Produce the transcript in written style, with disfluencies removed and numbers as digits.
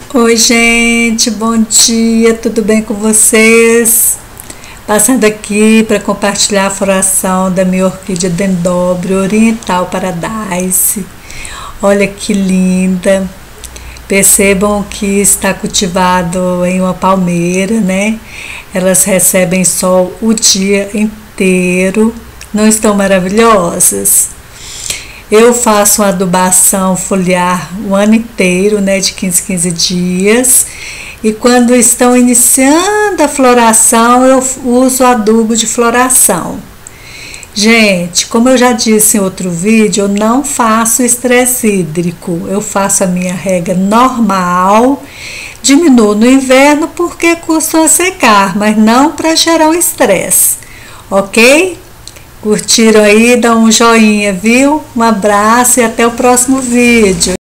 Oi, gente, bom dia, tudo bem com vocês? Passando aqui para compartilhar a floração da minha orquídea Dendróbio Oriental Paradise. Olha que linda! Percebam que está cultivado em uma palmeira, né? Elas recebem sol o dia inteiro. Não estão maravilhosas? Eu faço uma adubação foliar o ano inteiro, né, de 15 em 15 dias. E quando estão iniciando a floração, eu uso adubo de floração. Gente, como eu já disse em outro vídeo, eu não faço estresse hídrico. Eu faço a minha rega normal, diminuo no inverno porque costuma secar, mas não para gerar um estresse, ok? Curtiram aí? Dá um joinha, viu? Um abraço e até o próximo vídeo.